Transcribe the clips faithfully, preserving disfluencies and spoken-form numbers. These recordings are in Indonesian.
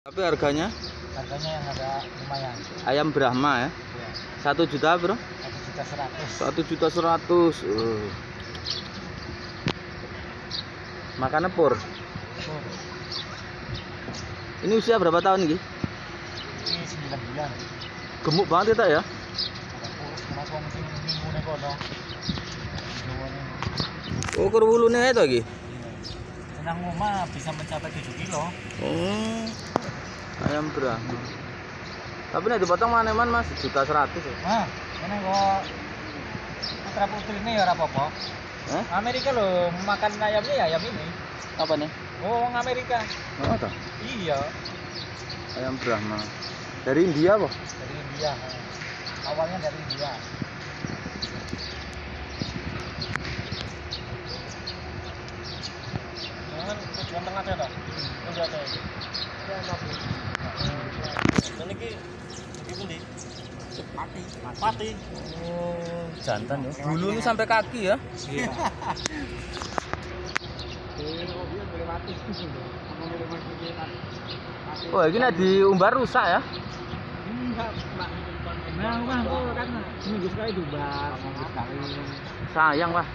Tapi harganya? Harganya yang agak lumayan. Ayam Brahma ya? Ya. Satu juta bro? Satu juta seratus. Satu juta seratus. Uh. Makannya pur. Pur. Ini usia berapa tahun nih? Ini sembilan bulan. Gemuk banget kita ya? Mas wong sing minggu kono. Oh, kerwulune itu lagi. Senang rumah bisa mencapai tujuh kilo. Oh. Ayam Brahma. Tapi nek dipotong maneman Mas, juta seratus ya. Nah, ini kok putra putri ini ya ora apa-apa. Eh? Amerika loh makan ayamnya ya ayam ini. Apa nih? Oh, orang Amerika. Oh, apa? Iya. Ayam Brahma. Dari India apa? Dari India. Awalnya dari India. Jangan tujuan tengah ada tak? Udah ada. Ini ki begitu nih. Mati. Mati. Oh, jantan ya. Bulunya sampai kaki ya. Iya. Oh, ini nek diumbar rusak ya? Enggak, Pak. Nah, Mas, oh, kan seminggu sekali diumbar, seminggu sekali. Sayang, Pak.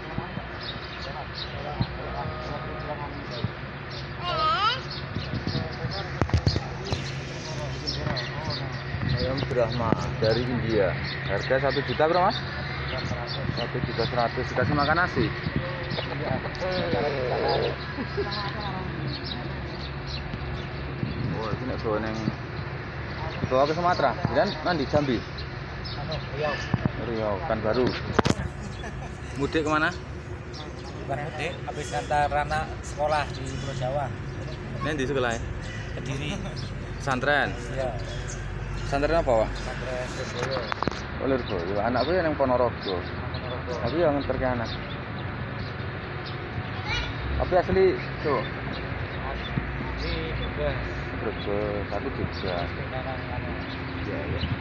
Ayam Brahma dari India. Harga satu juta berapa, Mas? Satu juta seratus. Dikasih makan nasi. Oh, ini nek bawa neng dibawa ke Sumatera dan nanti Jambi. Riau. Riau, kan baru. Mudik kemana? Bukan mudik, habis antar anak sekolah di Pulau Jawa. Ini di sekolah ya? Kediri. Pesantren. Iya. Pesantren apa, Pak? Pesantren Lirboyo. Oh, Lirboyo. Anakku yang nang Ponorogo. Tapi yang ngerti anak. Tapi asli tuh. Di Brebes. Brebes, satu juga. Di Nanang, anu. Iya, ya.